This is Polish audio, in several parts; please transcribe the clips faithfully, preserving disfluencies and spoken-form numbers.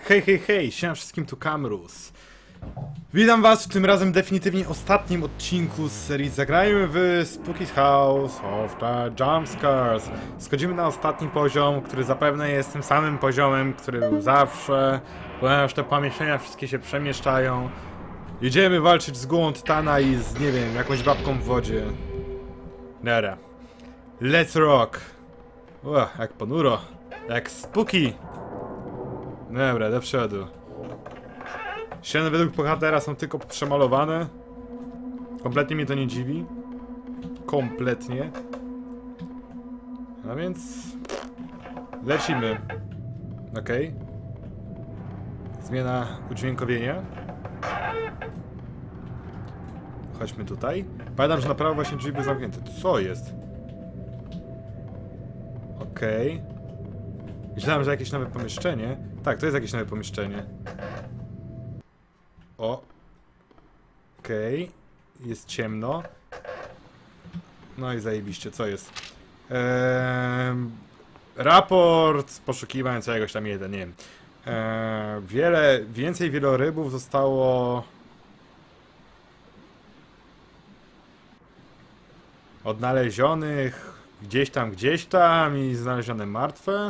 Hej, hej, hej, siema wszystkim, tu Kamrus. Witam was w tym razem definitywnie ostatnim odcinku z serii Zagrajmy w Spooky House of the Jumpscares. Schodzimy na ostatni poziom, który zapewne jest tym samym poziomem, który był zawsze, ponieważ te pomieszczenia wszystkie się przemieszczają. Jedziemy walczyć z głową Tytana i z, nie wiem, jakąś babką w wodzie. Dobra. Let's rock. O, jak ponuro. Jak spooky. Dobra, do przodu. Ściany według bohatera są tylko przemalowane. Kompletnie mnie to nie dziwi. Kompletnie. A więc... lecimy. Okej. Okay. Zmiana udźwiękowienia. Chodźmy tutaj. Pamiętam, że na prawo właśnie drzwi były zamknięte. Co jest? Okej. Okay. Myślałem, że jakieś nowe pomieszczenie. Tak, to jest jakieś nowe pomieszczenie. O. Okej. Okay. Jest ciemno. No i zajebiście, co jest? Eee, raport poszukiwań czegoś tam jeden, nie wiem. Eee, wiele, więcej wielorybów zostało odnalezionych gdzieś tam, gdzieś tam i znalezione martwe.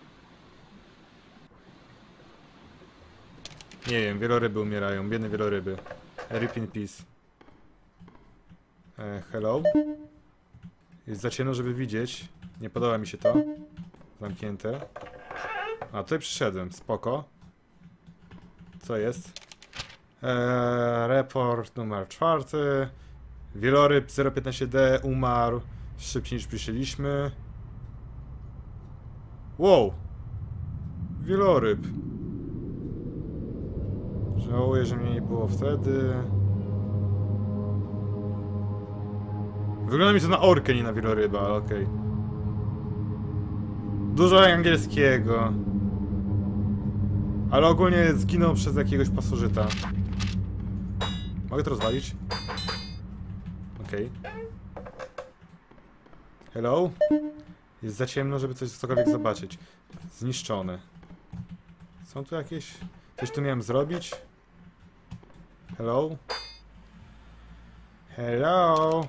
Nie wiem, wieloryby umierają, biedne wieloryby. Rip in peace. E, hello? Jest za ciemno, żeby widzieć. Nie podoba mi się to. Zamknięte. A, tutaj przyszedłem, spoko. Co jest? E, report numer czwarty. Wieloryb zero piętnaście D umarł szybciej niż myśleliśmy. Wow! Wieloryb. Żałuję, że mnie nie było wtedy. Wygląda mi to na orkę, nie na wieloryba, ale okej. Okay. Dużo angielskiego. Ale ogólnie zginął przez jakiegoś pasożyta. Mogę to rozwalić? Okej. Okay. Hello? Jest za ciemno, żeby coś cokolwiek zobaczyć. Zniszczone. Są tu jakieś... Coś tu miałem zrobić? Hello? Hello?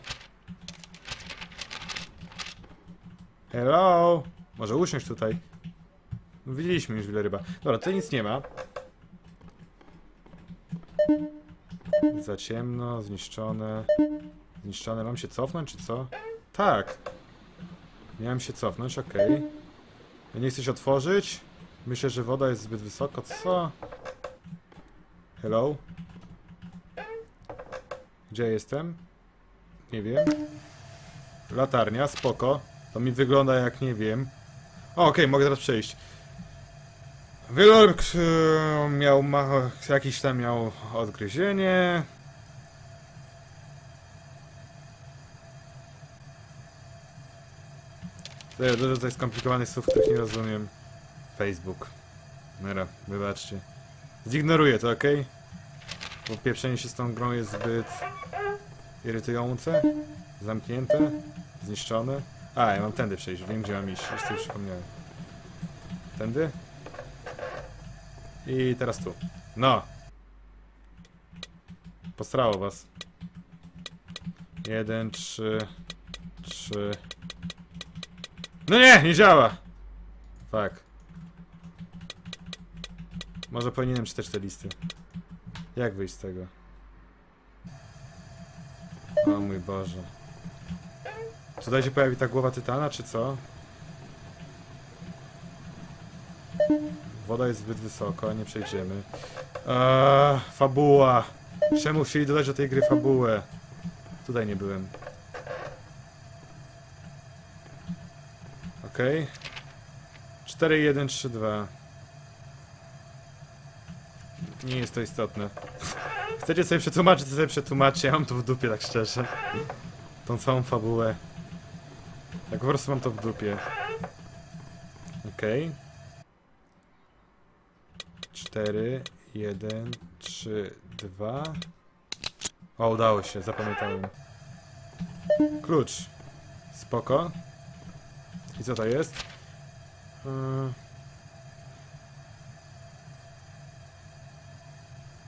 Hello? Może usiąść tutaj? No, widzieliśmy już wieloryba. Dobra, tutaj nic nie ma. Za ciemno, zniszczone. Zniszczone. Mam się cofnąć, czy co? Tak. Miałem się cofnąć, okej. Okay. Nie chcę się otworzyć. Myślę, że woda jest zbyt wysoko. Co? Hello? Gdzie jestem? Nie wiem. Latarnia, spoko. To mi wygląda jak nie wiem. O, okej, okay, mogę teraz przejść. Wieloryb miał ma, jakiś tam miał odgryzienie. Tutaj dużo tutaj skomplikowanych słów, których nie rozumiem. Facebook. Dobra, wybaczcie. Zignoruję to, ok? Bo pieprzenie się z tą grą jest zbyt irytujące. Zamknięte. Zniszczone. A, ja mam tędy przejść, wiem gdzie mam iść, już sobie przypomniałem. Tędy? I teraz tu. No! Postrało was. Jeden, trzy, trzy. No nie, nie działa! Fuck. Może powinienem czytać te listy. Jak wyjść z tego? O mój Boże. Tutaj się pojawi ta głowa Tytana, czy co? Woda jest zbyt wysoko, nie przejdziemy. Eee, fabuła! Czemu chcieli dodać do tej gry fabułę? Tutaj nie byłem. Okej. Okay. cztery, jeden, trzy, dwa. Nie jest to istotne. Chcecie sobie przetłumaczyć, to sobie przetłumaczcie. Ja mam to w dupie, tak szczerze. Tą całą fabułę. Tak po prostu mam to w dupie. Okej. Okay. cztery, jeden, trzy, dwa. O, udało się, zapamiętałem. Klucz. Spoko. I co to jest? Yy...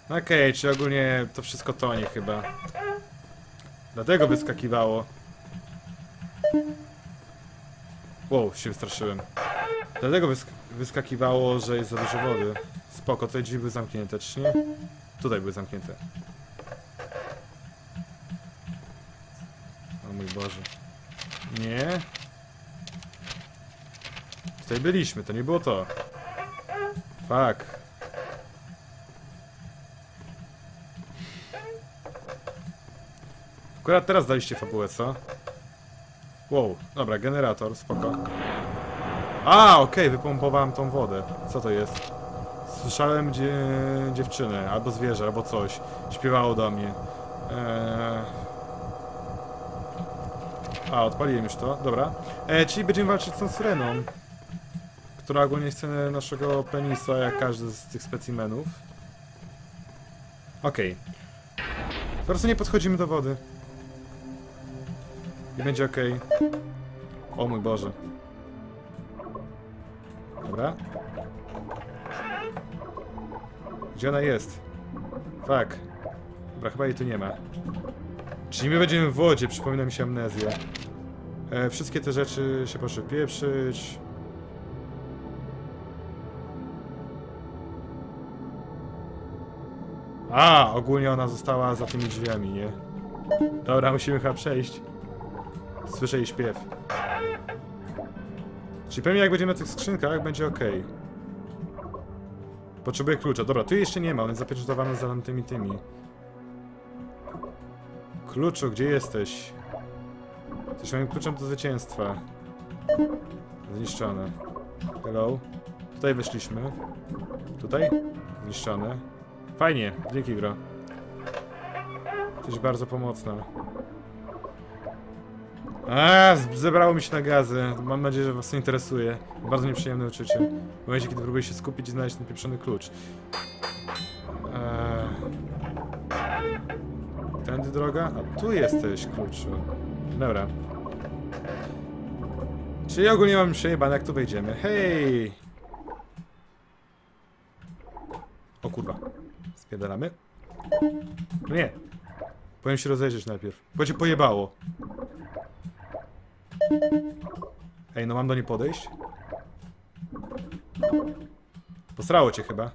Okej, okay, czy ogólnie to wszystko tonie chyba. Dlatego wyskakiwało. Wow, się wystraszyłem. Dlatego wysk wyskakiwało, że jest za dużo wody. Spoko, tutaj drzwi były zamknięte, czy nie? Tutaj były zamknięte. O mój Boże. Nie. Tutaj byliśmy, to nie było to. Fuck. Akurat teraz daliście fabułę, co? Wow, dobra, generator, spoko. A, okej, okay, wypompowałem tą wodę. Co to jest? Słyszałem dzie dziewczynę, albo zwierzę, albo coś. Śpiewało do mnie. Eee... A, odpaliłem już to, dobra. Eee, czyli będziemy walczyć z tą syreną, która ogólnie chce naszego penisa, jak każdy z tych specimenów. Okej. Okay. Po prostu nie podchodzimy do wody. I będzie okej. Okay. O mój Boże. Dobra. Gdzie ona jest? Fuck. Dobra, chyba jej tu nie ma. Czyli my będziemy w wodzie, przypomina mi się amnezja. E, wszystkie te rzeczy się proszę pieprzyć. A, ogólnie ona została za tymi drzwiami, nie? Dobra, musimy chyba przejść. Słyszę jej śpiew. Czyli pewnie jak będziemy na tych skrzynkach, będzie ok. Potrzebuję klucza. Dobra, tu jeszcze nie ma, on jest zapieczętowany za tymi tymi. Kluczu, gdzie jesteś? Jesteś moim kluczem do zwycięstwa. Zniszczone. Hello? Tutaj weszliśmy. Tutaj? Zniszczone. Fajnie, dzięki gro. Jesteś bardzo pomocna. A, zebrało mi się na gazy. Mam nadzieję, że was to interesuje. Bardzo nieprzyjemne uczucie. W momencie, kiedy próbuję się skupić i znaleźć ten pieprzony klucz. Eee... Tędy droga? A tu jesteś, kluczu. Dobra. Czyli ogólnie mam przejebane, jak tu wejdziemy. Hej! O kurwa. Spiedalamy? No nie. Powinien się rozejrzeć najpierw. Bo cię pojebało. Ej, no mam do niej podejść? Posrało cię chyba.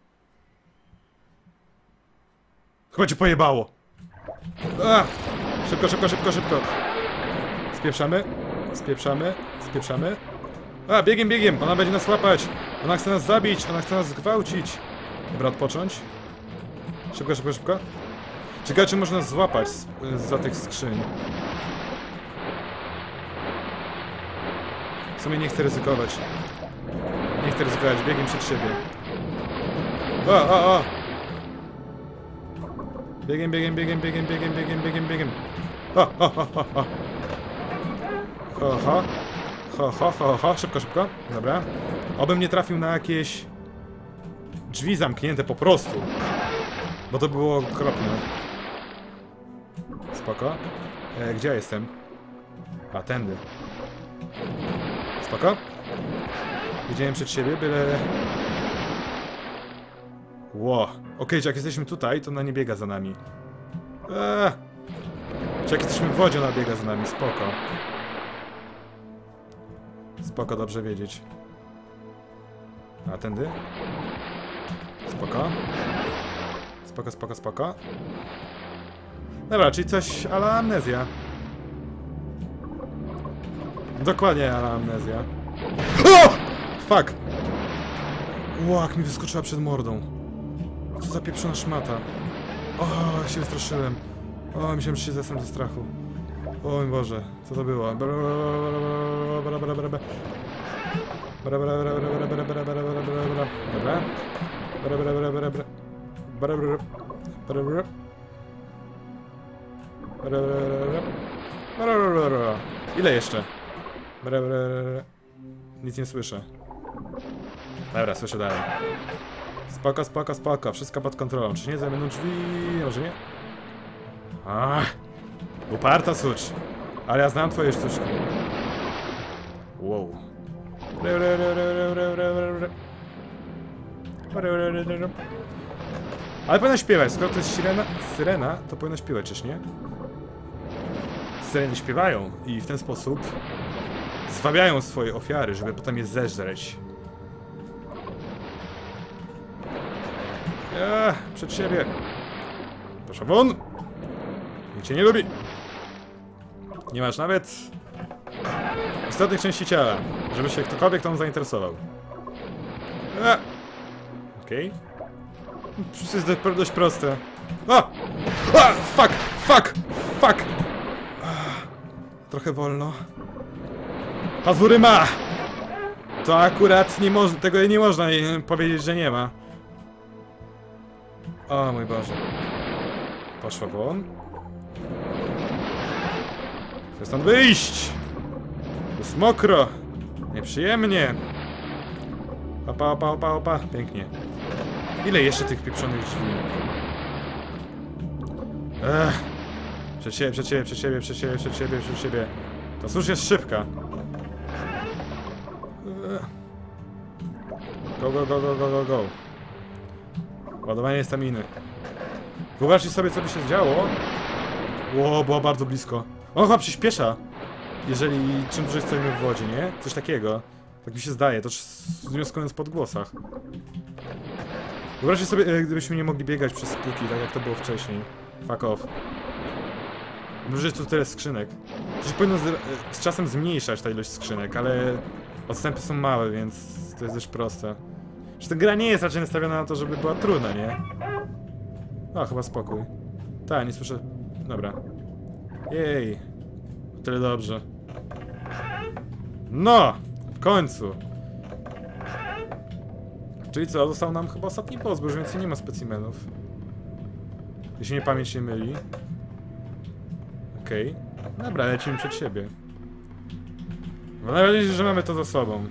Chyba cię pojebało. A! Szybko, szybko, szybko, szybko. Spieprzamy. Spieprzamy. Spieprzamy. A, biegiem, biegiem. Ona będzie nas łapać. Ona chce nas zabić. Ona chce nas zgwałcić. Dobra, odpocząć. Szybko, szybko, szybko. Ciekawe, czy można złapać z, za tych skrzyń. W sumie nie chcę ryzykować. Nie chcę ryzykować, biegiem przed siebie. O, o, o! Biegiem, biegiem, biegiem, biegiem, biegiem, biegiem, biegiem, biegiem. O, o, o, o, o. Ho, ho. Ho, ho, ho, ho. Szybko, szybko. Dobra. Obym nie trafił na jakieś drzwi zamknięte po prostu. Bo to było okropne. Spoko. E, gdzie ja jestem? A, tędy. Spoko. Idziemy przed siebie, byle... Ło. Okej, okay, czy jak jesteśmy tutaj, to ona nie biega za nami. Eee. Czy jak jesteśmy w wodzie, ona biega za nami. Spoko. Spoko, dobrze wiedzieć. A, tędy? Spoko. Spoko, spoko, spoko. Dobra, czyli coś a la amnezja. Dokładnie a la amnezja. O! Fuck! Ło, jak mi wyskoczyła przed mordą. Co za pieprzona szmata. O, się wystraszyłem. O, myślałem, że się zesram ze strachu. O mój Boże, co to było? Dobra. Ile jeszcze? Nic nie słyszę. Dobra, słyszę dalej. Spoko, spoko, spoko. Wszystko pod kontrolą. Czy nie zajmą drzwi? Może nie? Ach, uparta sucz. Ale ja znam twoje sztuczki. Wow. Ale powinna śpiewać, skoro to jest syrena, syrena to powinna śpiewać, czyż nie? Syreny śpiewają i w ten sposób zwabiają swoje ofiary, żeby potem je zeżreć. Eee, przed siebie. Proszę won! Nikt cię nie lubi. Nie masz nawet istotnych części ciała, żeby się ktokolwiek tą zainteresował. Eee. Okej. Okay. Wszystko jest dość proste. A! A! Fuck! Fuck! Fuck! Trochę wolno. Pazury ma! To akurat nie można, tego nie można powiedzieć, że nie ma. O mój Boże. Poszła won. Chcę stąd wyjść! Jest mokro! Nieprzyjemnie! Opa, opa, opa, opa. Pięknie. Ile jeszcze tych pieprzonych drzwi? Ech. Przed siebie, przed siebie, przed siebie, przed siebie, przed siebie, przed siebie. To cóż jest szybka. Go, go, go, go, go, go, go. Ładowanie staminy. Wyobraźcie sobie, co by się działo. Ło, było bardzo blisko. On chyba przyspiesza. Jeżeli czym dłużej stoimy w wodzie, nie? Coś takiego. Tak mi się zdaje, to wnioskując po odgłosach. Wyobraźcie sobie, gdybyśmy nie mogli biegać przez spółki, tak jak to było wcześniej. Fuck off. Może jest tu tyle skrzynek. To się powinno z, z czasem zmniejszać ta ilość skrzynek, ale odstępy są małe, więc to jest dość proste. Że ta gra nie jest raczej nastawiona na to, żeby była trudna, nie? O, chyba spokój. Tak, nie słyszę... Dobra. Jej. O tyle dobrze. No! W końcu! Czyli co? Został nam chyba ostatni boss, bo już więcej nie ma specimenów. Jeśli mnie pamięć nie myli. Okej. Okay. Dobra, lecimy przed siebie. Mam nadzieję, że mamy to za sobą.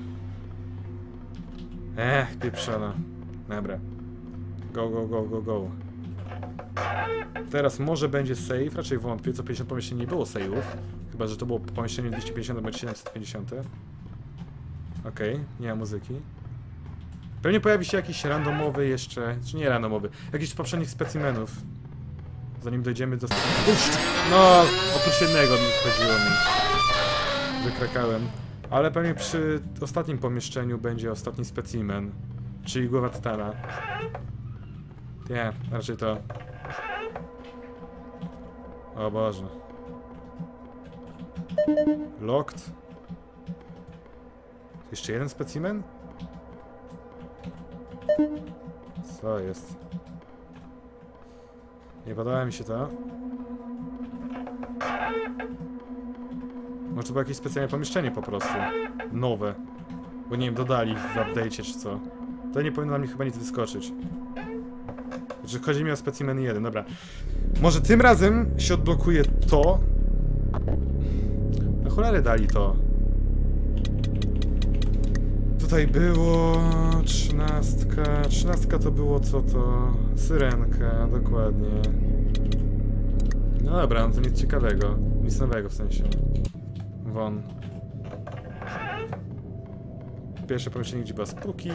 Ech, pieprzona. Dobra. Go, go, go, go, go. Teraz może będzie save, raczej wątpię, co pięćdziesiąt pomieszczeń nie było save'ów. Chyba, że to było pomieszczenie dwieście pięćdziesiąt bądź siedemset pięćdziesiąt. Okej, okay, nie ma muzyki. Pewnie pojawi się jakiś randomowy jeszcze, czy nie randomowy, jakiś z poprzednich specimenów. Zanim dojdziemy do... Uff, no, oprócz jednego mi chodziło mi. Wykrakałem. Ale pewnie przy ostatnim pomieszczeniu będzie ostatni specimen. Czyli głowa tytana. Nie, raczej to. O Boże. Locked. Jeszcze jeden specimen? Co jest? Nie podoba mi się to. Może to było jakieś specjalne pomieszczenie po prostu. Nowe. Bo nie wiem, dodali w update'cie czy co. To nie powinno nam chyba nic wyskoczyć. Znaczy chodzi mi o specimen jeden, dobra. Może tym razem się odblokuje to. Na cholerę dali to. Tutaj było... Trzynastka... Trzynastka to było co to? Syrenka, dokładnie. No dobra, no to nic ciekawego. Nic nowego w sensie. Won. Pierwsze pomieszczenie, gdzie była spółki.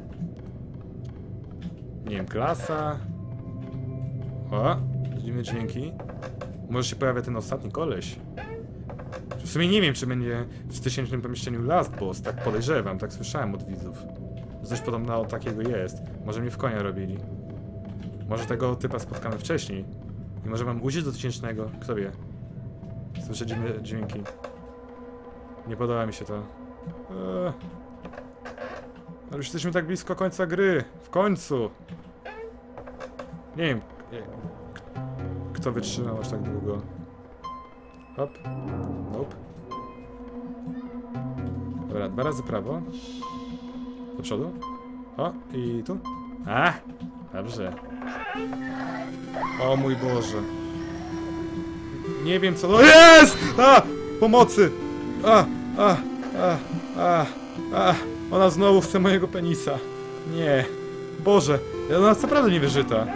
Nie wiem, klasa. O, dziwne dźwięki. Może się pojawia ten ostatni koleś. W sumie nie wiem, czy będzie w tysięcznym pomieszczeniu Last Boss, tak podejrzewam, tak słyszałem od widzów. Coś podobnego takiego jest. Może mnie w konia robili. Może tego typa spotkamy wcześniej. I może mam uciec do tysięcznego, kto wie. Słyszę dziwne dźwięki. Nie podoba mi się to. Eee. Ale już jesteśmy tak blisko końca gry. W końcu! Nie wiem, kto wytrzymał aż tak długo. Hop. Nope. Dobra, dwa razy prawo. Do przodu. O, i tu. A, dobrze. O mój Boże. Nie wiem co to jest! A! Pomocy! A! A! A! A! A! Ona znowu chce mojego penisa. Nie. Boże, ona jest naprawdę niewyżyta.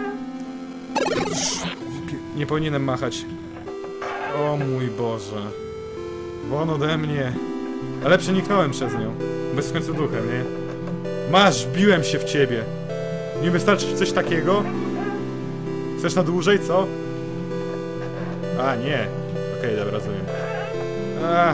Nie powinienem machać. O mój Boże. Won ode mnie. Ale przeniknąłem przez nią. Bez w końcu duchem, nie? Masz, biłem się w ciebie. Nie wystarczy coś takiego? Chcesz na dłużej, co? A, nie. Okej, okay, dobra, rozumiem. A,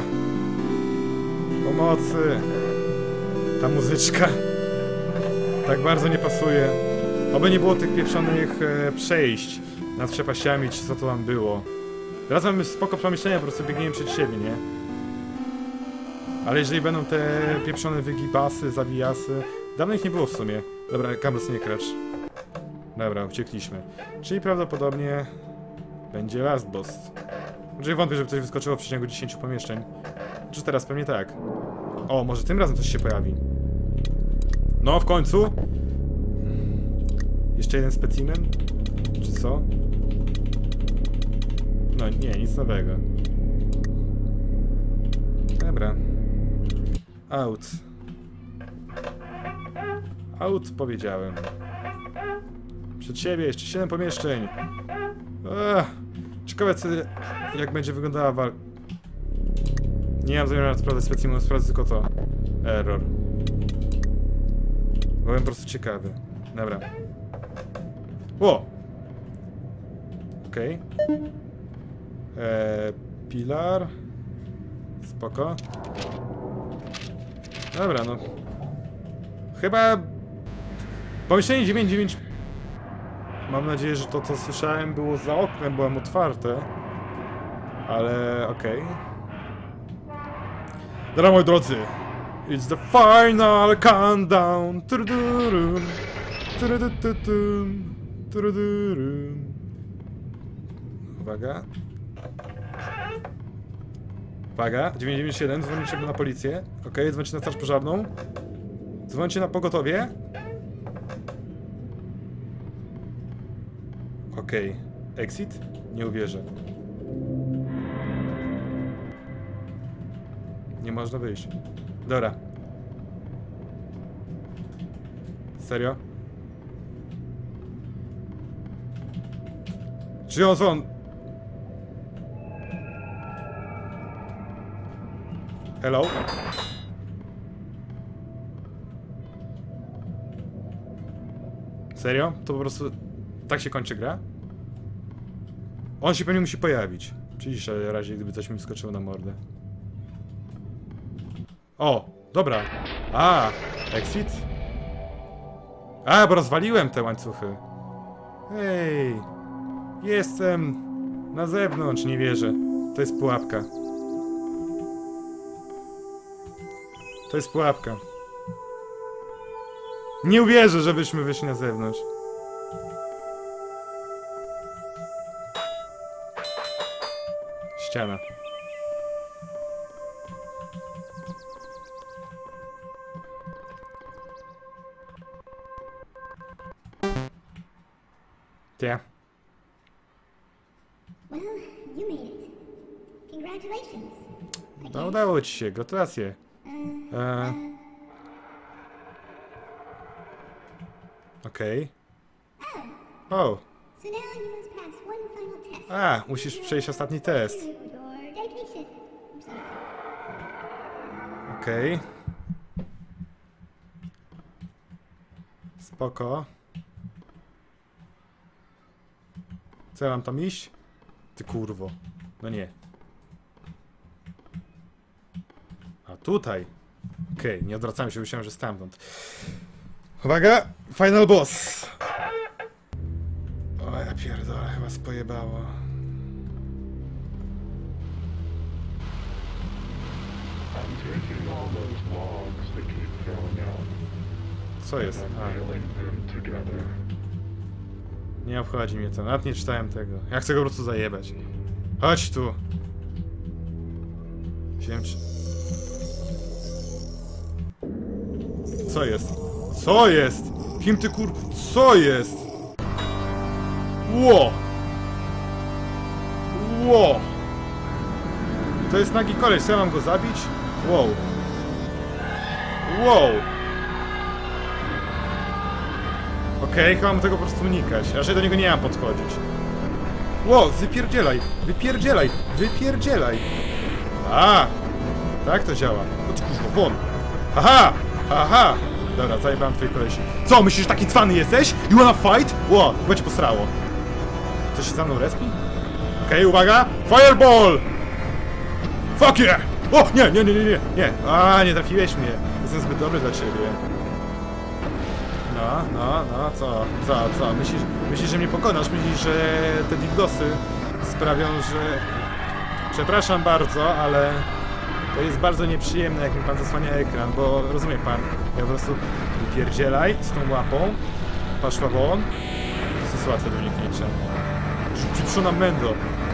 pomocy. Ta muzyczka tak bardzo nie pasuje. Oby nie było tych pieprzonych e, przejść nad przepaściami, czy co to tam było. Teraz mamy spoko przemyślenia, po prostu biegniemy przed siebie, nie? Ale jeżeli będą te pieprzone wygibasy, zawijasy... Dawno ich nie było w sumie. Dobra, Camrose, nie kracz. Dobra, uciekliśmy. Czyli prawdopodobnie... będzie last boss. Może wątpię, żeby coś wyskoczyło w przeciągu dziesięciu pomieszczeń. Czy teraz pewnie tak. O, może tym razem coś się pojawi. No, w końcu! Jeszcze jeden specimen? Czy co? No nie, nic nowego. Dobra. Out. Out powiedziałem. Przed siebie jeszcze siedem pomieszczeń. Ech, ciekawe co, jak będzie wyglądała walka. Nie mam zamiaru sprawdzać specimenu, sprawdzę tylko to. Error. Byłem po prostu ciekawy. Dobra. Ło! Okej. Okay. Eee, pilar. Spoko. Dobra, no. Chyba... Pomieszczenie dziewięć dziewięć... Mam nadzieję, że to, co słyszałem, było za oknem, byłem otwarte. Ale... okej. Okay. Dobra, moi drodzy. It's the final countdown. Turudurum. Turudutum. Turudurum. Uwaga. Uwaga, dziewięć dziewięć siedem, dzwonicie na policję. Okej, okay, dzwonicie na straż pożarną. Dzwonicie na pogotowie. Okej, okay. Exit? Nie uwierzę. Nie można wyjść. Dobra. Serio? Czy on są? Hello? Serio? To po prostu... tak się kończy gra? On się pewnie musi pojawić. Czyli w razie, gdyby coś mi wskoczyło na mordę. O! Dobra. A! Exit? A, bo rozwaliłem te łańcuchy. Hej! Jestem na zewnątrz, nie wierzę. To jest pułapka. To jest pułapka. Nie uwierzę, żebyśmy wyszli na zewnątrz. Ściana. Yeah. Well, you made it. Congratulations. No, udało ci się, gratulacje. E... Okej. Okay. O. A, musisz przejść ostatni test. Okej. Okay. Spoko. Co ja mam tam iść? Ty kurwo. No nie. A tutaj. Okej, okay, nie odwracałem się, myślałem, że stamtąd. Uwaga! Final boss! O, ja pierdolę, chyba spojebało. Co jest? A. Nie obchodzi mnie to, nawet nie czytałem tego. Ja chcę go po prostu zajebać. Chodź tu! Wiem, czy... Co jest? Co jest? Kim ty kur... Co jest? Ło! Ło! To jest nagi koleś, co ja mam go zabić? Wow! Wow! Okej, okay, chyba mam tego po prostu unikać. Raczej do niego nie mam podchodzić. Ło! Wypierdzielaj! Wypierdzielaj! Wypierdzielaj! A! Tak to działa. Chodź kurwa, won! Aha! Aha! Dobra, zajebałem twojej kolesi. Co, myślisz, że taki cwany jesteś? You wanna fight? Ło, chyba cię posrało. Ktoś się za mną respi? Okej, okay, uwaga! Fireball! Fuck yeah! O! Nie, nie, nie, nie, nie! Nie! A, nie trafiłeś mnie! Jestem zbyt dobry dla ciebie. No, no, no, co? Co, co? Myślisz, myślisz, że mnie pokonasz? Myślisz, że te digdosy sprawią, że... Przepraszam bardzo, ale... To jest bardzo nieprzyjemne, jak mi pan zasłania ekran, bo rozumie pan, ja po prostu wypierdzielaj z tą łapą, paszła won, to jest łatwe do uniknięcia. Przyprzona mendo.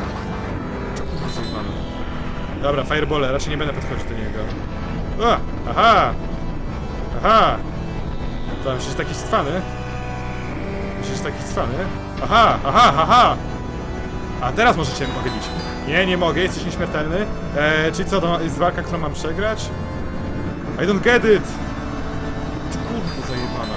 Dobra, firebole, raczej nie będę podchodzić do niego. O, aha! Aha! To myślisz, że taki cwany? Myślisz, że taki cwany? Aha, aha, aha! A teraz możecie mogę bić. Nie, nie mogę, jesteś nieśmiertelny. Eee, czyli co, to jest walka, którą mam przegrać? I don't get it! Ty kurwa zajebana.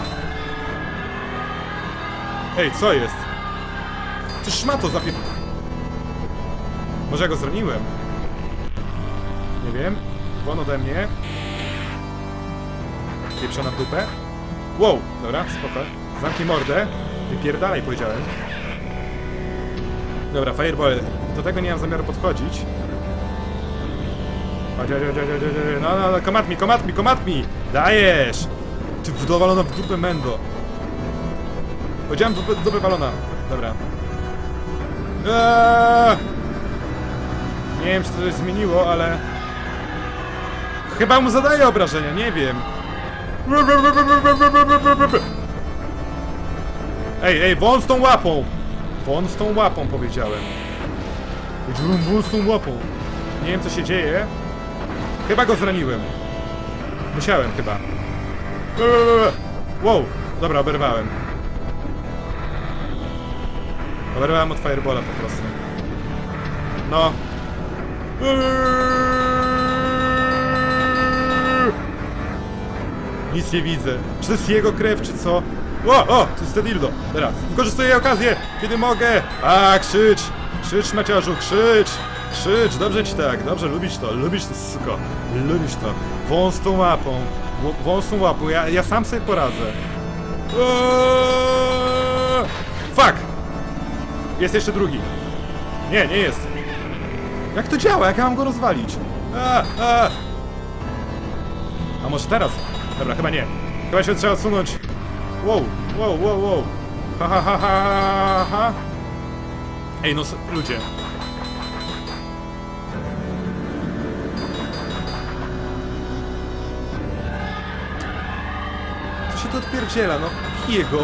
Ej, co jest? Ty szmato zapie... Może ja go zraniłem? Nie wiem. Won ode mnie. Pieprzona w dupę. Wow, dobra, spoko. Zamknij mordę. Wypierdalaj, powiedziałem. Dobra, fireball. Do tego nie mam zamiaru podchodzić. Chodź, chodź, chodź, chodź, chodź. No, no, no, komat mi, komat mi, komat mi! Dajesz! Ty wdowalona w dupę mendo. Powiedziałem dupę, dupę walona. Dobra. Eee! Nie wiem, czy to coś zmieniło, ale... Chyba mu zadaje obrażenia, nie wiem. Ej, ej, won z tą łapą! Won z tą łapą, powiedziałem. Powiedziałem won z tą łapą. Nie wiem, co się dzieje. Chyba go zraniłem. Musiałem chyba. Wow, dobra, oberwałem. Oberwałem od fireballa po prostu. No. Nic nie widzę. Czy to jest jego krew, czy co? O, o, to jest te dildo. Teraz wykorzystuję okazję, kiedy mogę. A, krzycz. Krzycz, Maciarzu, krzycz. Krzycz, dobrze ci tak, dobrze, lubisz to, lubisz to, suko. Lubisz to. Wąs tą łapą. Wąs tą łapą, ja, ja sam sobie poradzę. Oooo! Fuck! Jest jeszcze drugi. Nie, nie jest. Jak to działa? Jak ja mam go rozwalić? A, a. A może teraz? Dobra, chyba nie. Chyba się trzeba odsunąć. Wow, wow, wow, wow. Ha, ha, ha, ha, ha. Ej, no ludzie. Co się tu odpierdziela? No, piję go.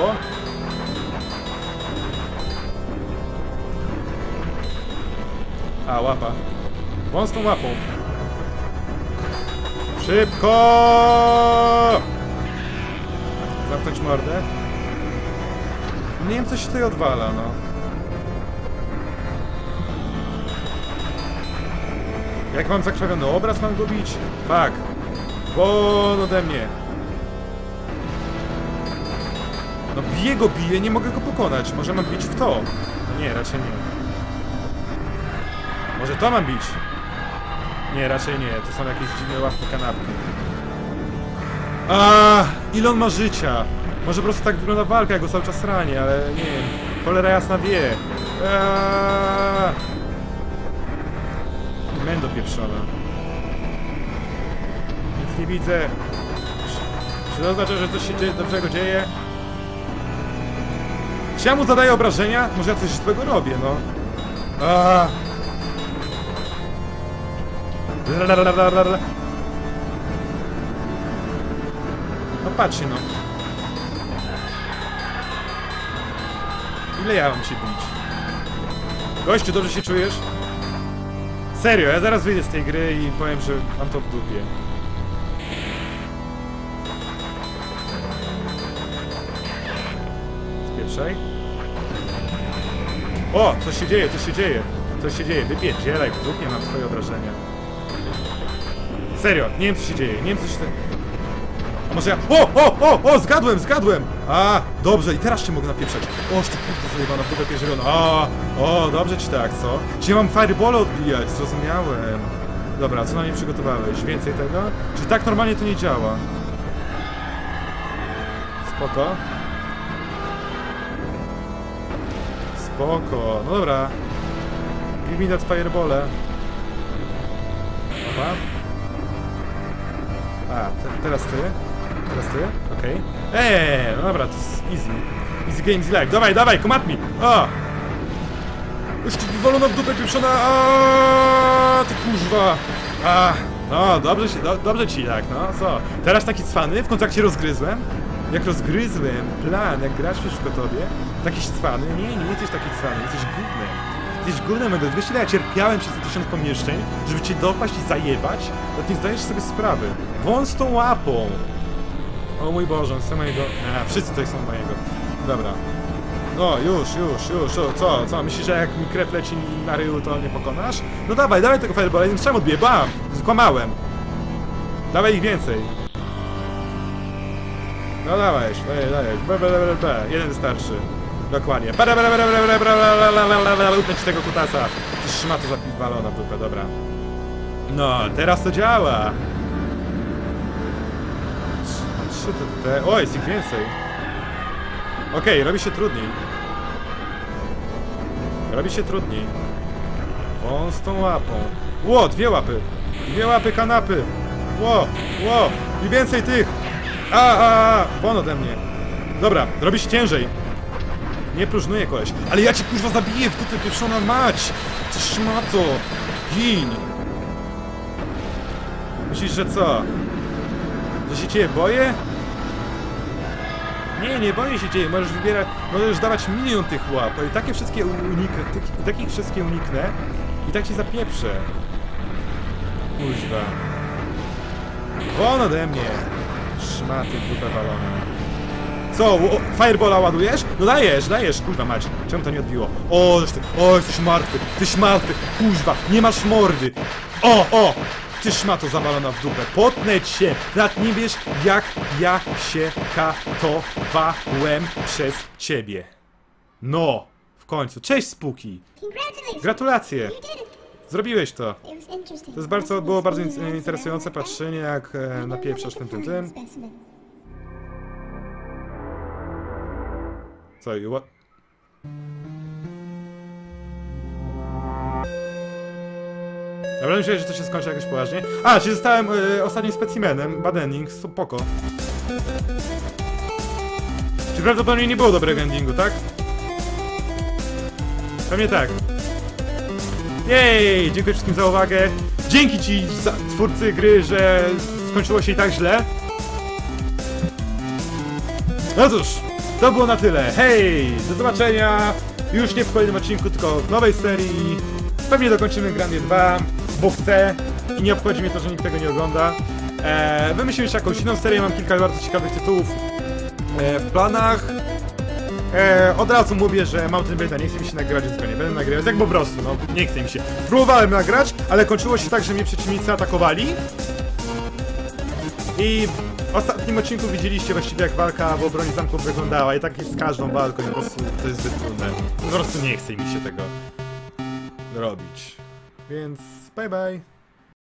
A, łapa. Wąs tą łapą. Szybko! Zamknąć mordę. Nie wiem, co się tutaj odwala, no. Jak mam zakrwawiony obraz, mam go bić? Fuck. Won ode mnie. No biję go, biję, nie mogę go pokonać. Może mam bić w to? No nie, raczej nie. Może to mam bić? Nie, raczej nie. To są jakieś dziwne łapki kanapki. A, ile on ma życia? Może po prostu tak wygląda walka, jak go cały czas rani, ale nie wiem. Cholera jasna wie. Aaaa. Mendo pieprzona. Nic nie widzę. Czy to oznacza, że coś się dzieje, dobrego dzieje? Czy ja mu zadaję obrażenia? Może ja coś z tego robię, no. Aaaa. No patrzcie, no. Ile ja mam się bić? Gościu, dobrze się czujesz? Serio, ja zaraz wyjdę z tej gry i powiem, że mam to w dupie. Spieprzaj. O, coś się dzieje, coś się dzieje. Coś się dzieje, wypierdzielaj, w dupie mam twoje obrażenia. Serio, nie wiem co się dzieje, nie wiem co się... A może ja... O, o, o, o, zgadłem, zgadłem! A, dobrze, i teraz cię mogę napieprzać. O, ty kurwa zajebana, w dupę pierdzielona. A, o, dobrze ci tak, co? Czy mam fireball odbijać? Zrozumiałem. Dobra, co na mnie przygotowałeś? Więcej tego? Czy tak normalnie to nie działa? Spoko. Spoko, no dobra. Give me that firebole. Dobra. A, te, teraz ty. Teraz ty, okej. Okay. Eee, no dobra, to jest easy. Easy game, easy life. Dawaj, dawaj, come at me! O! Już ci wywalono w dupę pieprzona! Aaaa, ty kurwa! A, no, dobrze, się, do, dobrze ci tak, no, co? Teraz taki cwany, w kontrakcie rozgryzłem? Jak rozgryzłem plan, jak grasz przeciwko tobie, takiś cwany? Nie, nie jesteś taki cwany, jesteś gównem. Jesteś gównem, Mendes. Wiesz, ile ja cierpiałem przez te tysiąc pomieszczeń, żeby cię dopaść i zajebać? To nie zdajesz sobie sprawy. Wąs z tą łapą! O mój Boże, są mojego... A, wszyscy tutaj są mojego. Dobra. No, już, już, już, o, co, co? Myślisz, że jak mi krew leci na ryju, to nie pokonasz? No dawaj, dawaj tego fireballa, jeden strzał odbiję, bam! Skłamałem. Dawaj ich więcej. No dawaj, dawaj, dawaj, be, be, be, be. Jeden wystarczy. Dokładnie. Utnę ci tego kutasa. Trzyma to zapalona w dupę, dobra. No, teraz to działa. Trzy te, te... O, jest ich więcej. Okej, okay, robi się trudniej. Robi się trudniej. On z tą łapą. Ło, dwie łapy. Dwie łapy kanapy. Ło, ło. I więcej tych. A, a, a. Won ode mnie. Dobra, robi się ciężej. Nie próżnuję koleś. Ale ja cię kurwa zabiję w dupę pieprzona mać. Ty szmato. Gin. Myślisz, że co? Że się ciebie boję? Nie, nie boję się ciebie, możesz wybierać, możesz dawać milion tych łap, i takie wszystkie uniknę, i takich wszystkie uniknę, i tak ci zapieprzę. Kuźwa. Won ode mnie! Szmaty dupę walone. Co, o, firebola ładujesz? No dajesz, dajesz, kurwa mać. Czemu to nie odbiło? O, o, jesteś martwy, jesteś martwy, kuźwa, nie masz mordy. O, o! Ty szmato zawalona w dupę, potnę cię! Nawet nie wiesz, jak ja się katowałem przez ciebie. No, w końcu. Cześć, Spooky! Gratulacje! Zrobiłeś to. To jest bardzo, było bardzo interesujące patrzenie, jak e, napieprzasz tym, tym, tym. Co, i what? Dobra, myślę, że to się skończy jakoś poważnie. A, czyli zostałem y, ostatnim specimenem, bad ending, spoko. Czy prawdopodobnie nie było dobrego endingu, tak? Pewnie tak. Jej, dziękuję wszystkim za uwagę. Dzięki ci, za, twórcy gry, że skończyło się i tak źle. No cóż, to było na tyle. Hej, do zobaczenia. Już nie w kolejnym odcinku, tylko w nowej serii. Pewnie dokończymy Grandię dwa, bo chcę i nie obchodzi mnie to, że nikt tego nie ogląda. Eee, wymyślimy jeszcze jakąś inną serię, mam kilka bardzo ciekawych tytułów e, w planach. Eee, od razu mówię, że Mountain Blade'a nie chce mi się nagrywać, więc go nie będę nagrywać, tak po prostu, no nie chce mi się. Próbowałem nagrać, ale kończyło się tak, że mnie przeciwnicy atakowali. I w ostatnim odcinku widzieliście właściwie, jak walka w obronie zamku wyglądała i tak jest z każdą walką, po prostu to jest zbyt trudne. Po prostu nie chce mi się tego robić. Więc bye bye.